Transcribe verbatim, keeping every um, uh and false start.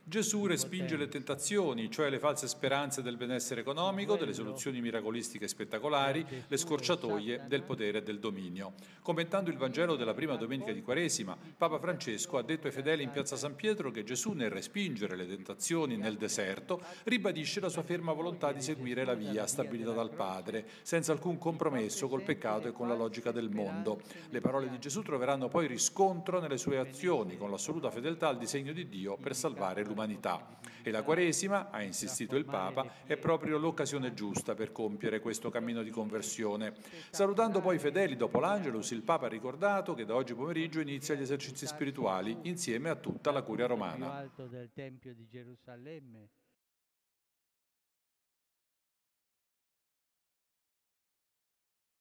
Gesù respinge le tentazioni, cioè le false speranze del benessere economico, delle soluzioni miracolistiche e spettacolari, le scorciatoie del potere e del dominio. Commentando il Vangelo della prima domenica di Quaresima, Papa Francesco ha detto ai fedeli in piazza San Pietro che Gesù, nel respingere le tentazioni nel deserto, ribadisce la sua ferma volontà di seguire la via stabilita dal Padre, senza alcun compromesso col peccato e con la logica del mondo. Le parole di Gesù troveranno poi riscontro nelle sue azioni, con l'assoluta fedeltà al disegno di Dio per salvare l'umanità. E la Quaresima, ha insistito il Papa, è proprio l'occasione giusta per compiere questo cammino di conversione. Salutando poi i fedeli dopo l'Angelus, il Papa ha ricordato che da oggi pomeriggio inizia gli esercizi spirituali insieme a tutta la Curia romana.